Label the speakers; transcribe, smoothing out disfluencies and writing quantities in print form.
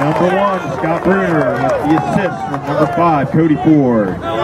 Speaker 1: Number 1, Scott Bruner, with the assist from number 5, Cody Ford.